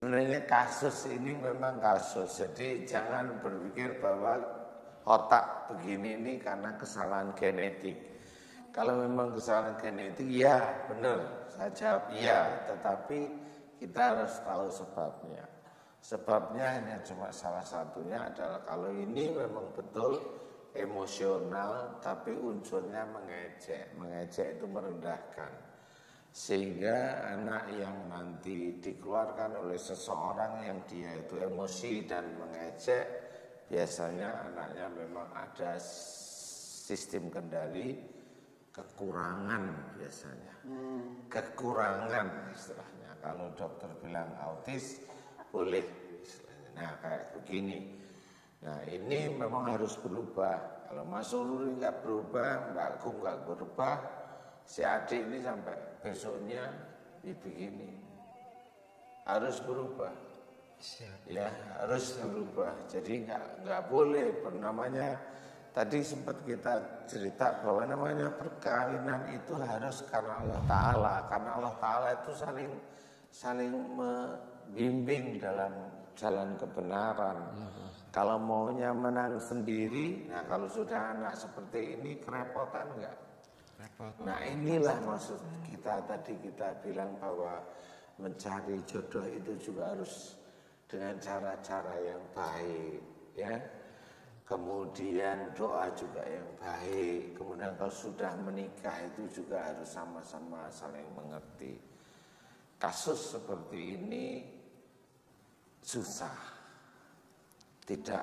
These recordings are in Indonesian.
sebenarnya kasus ini memang kasus. Jadi jangan berpikir bahwa otak begini ini karena kesalahan genetik. Kalau memang kesalahan genetik, ya benar, saya jawab ya. Tetapi kita harus tahu sebabnya. Sebabnya hanya cuma salah satunya adalah kalau ini memang betul emosional, tapi unsurnya mengejek. Mengejek itu merendahkan. Sehingga anak yang nanti dikeluarkan oleh seseorang yang dia itu emosi dan mengejek, biasanya anaknya memang ada sistem kendali kekurangan biasanya. Kekurangan istilahnya. Kalau dokter bilang autis, boleh istilahnya. Nah kayak begini. Nah ini memang harus berubah. Kalau Mas Sururi nggak berubah, Mbak Agung nggak berubah, si adik ini sampai besoknya begini. Harus berubah. Ya harus berubah. Jadi nggak boleh namanya. Tadi sempat kita cerita bahwa namanya perkawinan itu harus karena Allah Ta'ala. Karena Allah Ta'ala itu saling membimbing dalam jalan kebenaran. Kalau maunya menang sendiri, nah kalau sudah anak seperti ini kerepotan enggak? Nah inilah maksud kita tadi kita bilang bahwa mencari jodoh itu juga harus dengan cara-cara yang baik, ya. Kemudian doa juga yang baik. Kemudian kalau sudah menikah itu juga harus sama-sama saling mengerti. Kasus seperti ini susah. Tidak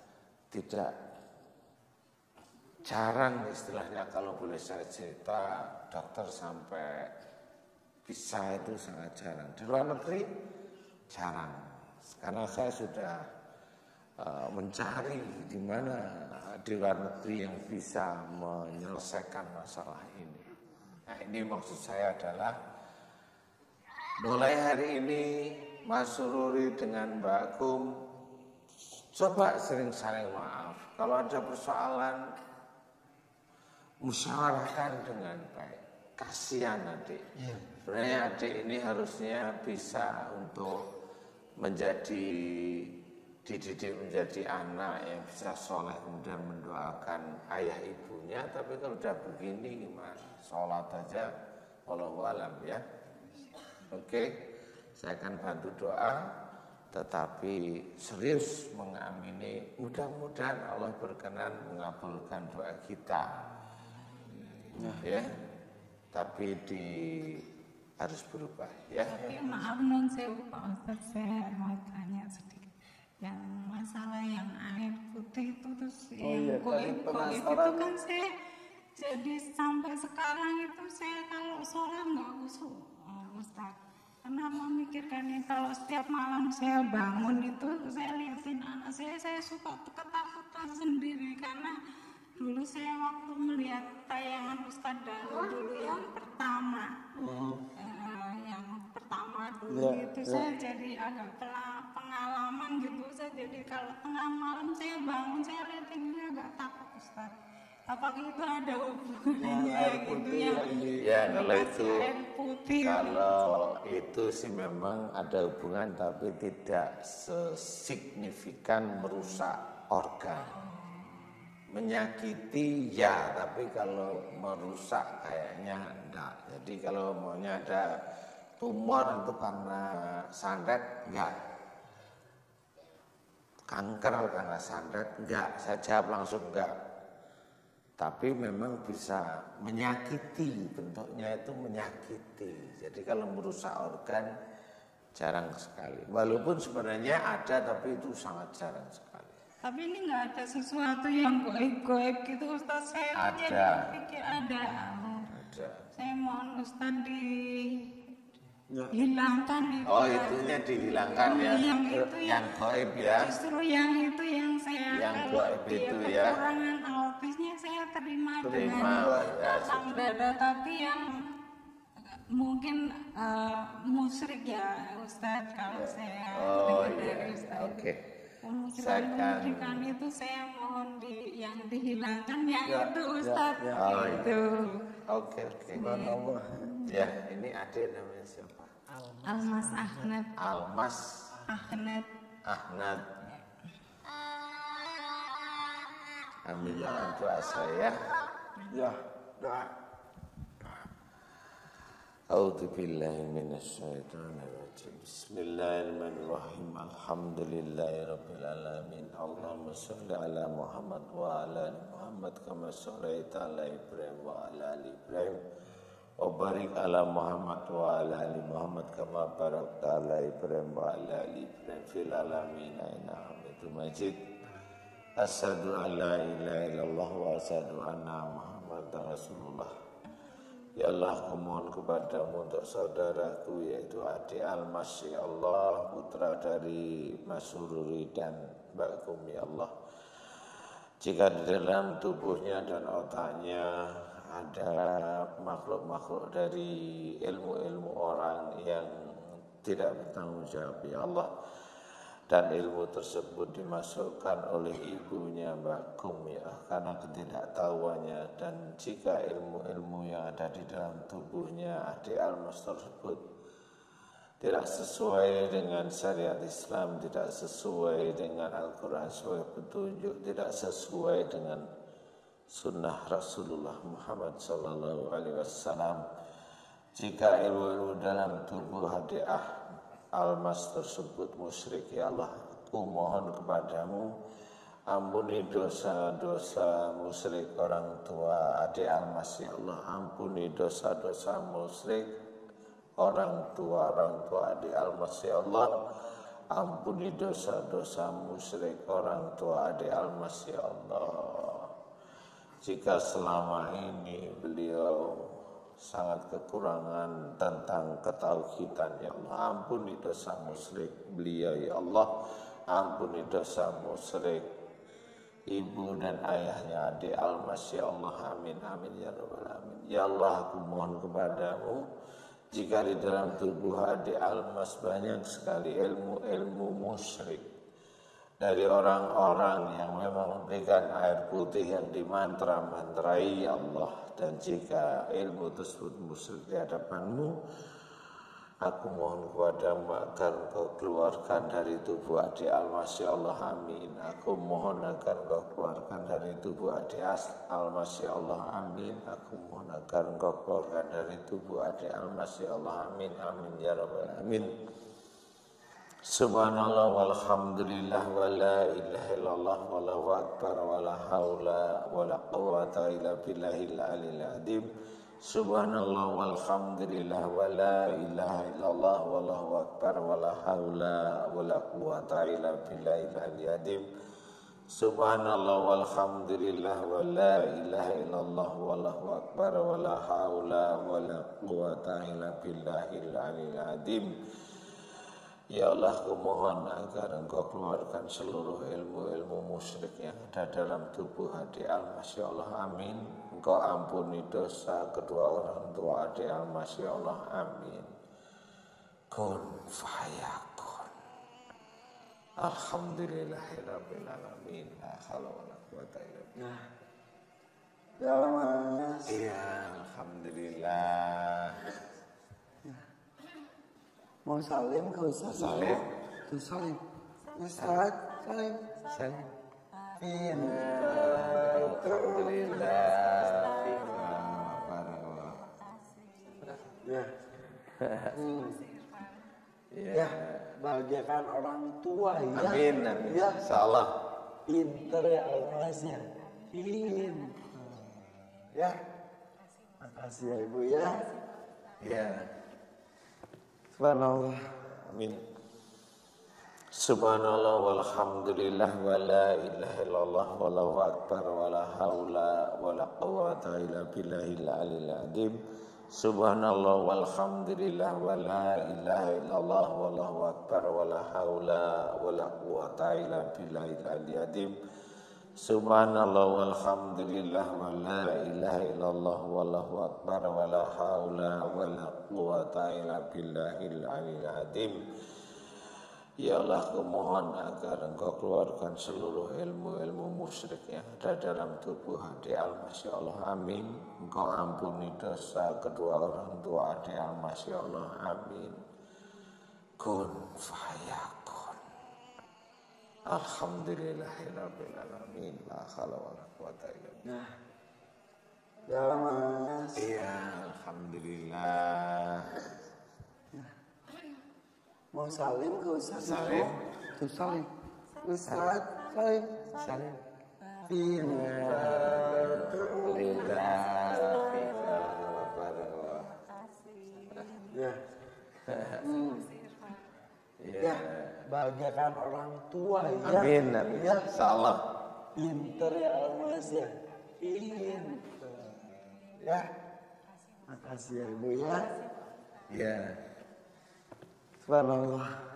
jarang istilahnya kalau boleh saya cerita dokter sampai bisa itu sangat jarang. Di luar negeri jarang. Karena saya sudah mencari di mana di luar negeri yang bisa menyelesaikan masalah ini. Nah ini maksud saya adalah mulai hari ini Mas Sururi dengan Mbak Agung coba sering saling maaf. Kalau ada persoalan musyawarahkan dengan baik. Kasihan adik. Sebenarnya adik ini harusnya bisa untuk dididik menjadi anak yang bisa soleh kemudian mendoakan ayah ibunya. Tapi kalau udah begini gimana? Sholat aja wallahu alam ya. Oke, saya akan bantu doa, tetapi serius mengamini. Mudah-mudahan Allah berkenan mengabulkan doa kita. Ya, tapi harus berubah ya. Tapi maaf non sewu Pak Ustadz, saya mau tanya sedikit. Yang masalah yang air putih itu terus yang goib itu kan saya jadi sampai sekarang itu saya kalau sholat nggak khusyuk Ustadz. Karena memikirkannya kalau setiap malam saya bangun itu saya lihatin anak saya suka ketakutan sendiri karena dulu saya waktu melihat tayangan Ustadz dulu yang pertama, itu saya jadi agak pengalaman gitu. Saya jadi kalau tengah malam saya bangun saya ratingnya agak takut Ustadz. Apakah itu ada hubungannya gitu ya kalau itu sih memang ada hubungan tapi tidak sesignifikan merusak organ. Menyakiti ya, tapi kalau merusak kayaknya enggak. Jadi kalau maunya ada tumor itu karena santet enggak. Kanker karena santet enggak. Saya jawab langsung enggak. Tapi memang bisa menyakiti, bentuknya itu menyakiti. Jadi kalau merusak organ jarang sekali. Walaupun sebenarnya ada tapi itu sangat jarang sekali. Tapi ini nggak ada sesuatu yang goib-goib gitu Ustaz. Saya pikir ada. Saya mohon Ustaz dihilangkan itu. Oh itunya dihilangkan ya. Yang goib ya. Justru yang itu yang saya yang goib itu ya. Kekurangan autisnya saya terima dengan lapang dada, tapi yang mungkin musyrik ya Ustaz kalau saya dari Ustaz. Oke. Kemusyrikan itu saya mohon yang dihilangkan yang itu Ustaz. Itu. Oke. Ya, ini adik namanya siapa? Almas Ahmad. Almas Ahnad. Amin ya doa saya. Ya, doa. A'udzu billahi minasyaitonir rajim. Bismillahirrahmanirrahim. Alhamdulillahirabbil alamin. Allahumma shalli ala Muhammad wa ala ali Muhammad kama shallaita ala Ibrahim wa ala ali Ibrahim. Wa barik ala Muhammad wa ala ali Muhammad kama barakta ala Ibrahim wa ala ali Ibrahim fil alamin innaka Hamidum Majid. Asyhadu an la ilaha illallah wa asyhadu anna Muhammadar Rasulullah. Ya Allah, aku mohon kepadamu untuk saudaraku yaitu adik Almas, ya Allah, putra dari Mas Sururi dan Mbak Kumi, ya Allah. Jika di dalam tubuhnya dan otaknya ada makhluk-makhluk dari ilmu-ilmu orang yang tidak bertanggung jawab, ya Allah, dan ilmu tersebut dimasukkan oleh ibunya Mbak Kum, ya, karena ketidaktahuannya, dan jika ilmu-ilmu yang ada di dalam tubuhnya adik Almas tersebut tidak sesuai dengan syariat Islam, tidak sesuai dengan Al-Quran sebagai petunjuk, tidak sesuai dengan sunnah Rasulullah Muhammad SAW, jika ilmu-ilmu dalam tubuh adik Almas tersebut musyrik, ya Allah, aku mohon kepadamu, ampuni dosa-dosa musyrik orang tua adik Almas, ya Allah. Ampuni dosa-dosa musyrik orang tua adik Almas, ya Allah. Ampuni dosa-dosa musyrik orang tua adik Almas, ya Allah. Jika selama ini beliau sangat kekurangan tentang ketauhidan, ya Allah, ampuni dosa musyrik beliau, ya Allah. Ampuni dosa musyrik ibu dan ayahnya adik Almas, ya Allah. Amin amin ya rabbal alamin. Ya Allah, aku mohon kepadamu, jika di dalam tubuh adik Almas banyak sekali ilmu-ilmu musyrik dari orang-orang yang memang memberikan air putih yang dimantra-mantrai, ya Allah, dan jika ilmu tersebut musyrik di hadapanmu, aku mohon kepadamu agar Engkau keluarkan dari tubuh adik Almas, ya Allah. Amin. Aku mohon agar Engkau keluarkan dari tubuh adik Almas, ya Allah. Amin. Aku mohon agar Engkau keluarkan dari tubuh adik Almas, ya Allah. Amin amin ya rabbal alamin. Subhanallah walhamdulillah wa la ilaha illallah wallahu akbar wa la haula wa la quwwata illa billahil aliyil azim. Subhanallah walhamdulillah wa la ilaha illallah wallahu akbar wa la haula wa la quwwata illa billahil aliyil azim. Subhanallah walhamdulillah wa la ilaha illallah wallahu akbar wa la haula wa la quwwata illa billahil aliyil azim. Ya Allah, aku mohon agar Engkau keluarkan seluruh ilmu-ilmu musyrik yang ada dalam tubuh adik Almas, ya Allah. Amin. Engkau ampuni dosa kedua orang tua adik Almas, ya Allah. Amin. Kun fayakun. Alhamdulillahirabbil alamin. La haula wala quwwata illa billah. Ya Mas. Iya, alhamdulillah. Mau salim ke Ustaz? Salim. Salim. Ustaz, salim. Salim. Alhamdulillah. Ya. Ya, bahagiakan orang tua ya. Amin, amin. Ya. Insyaallah. Pinter ya Almasnya. Ya. Makasih ya Ibu ya. Ya. Subhanallah. Amin. Subhanallah walhamdulillah wa la ilaha illallah wallahu akbar wa la haula wa la quwwata illa billahil aliyil azim. Subhanallah walhamdulillah wa la ilaha illallah wallahu akbar wa la haula wa la quwwata illa billahil aliyil azim. Subhanallah walhamdulillah wa la ilaha illallah wallahu akbar wa la haula wa la quwwata illa billahil aliyil azim. Ya Allah, aku mohon agar Engkau keluarkan seluruh ilmu-ilmu musyrik yang ada dalam tubuh adik Almas, ya Allah. Amin. Engkau ampuni dosa kedua orang tua adik Almas, ya Allah. Amin. Kun fayakun. Alhamdulillahirabbil alamin. La haula wala quwata illa billah. Ya Mas. Iya, alhamdulillah. Mau salim ke Ustaz? Salim. Tuh salim. Ustaz, salim. Salim. Ya. Ya, bahagiakan orang tua ya. Amin. Ya, Insyaallah. pinter ya Mas ya. Pinter. Ya. Makasih ya Ibu ya. Ya. Subhanallah.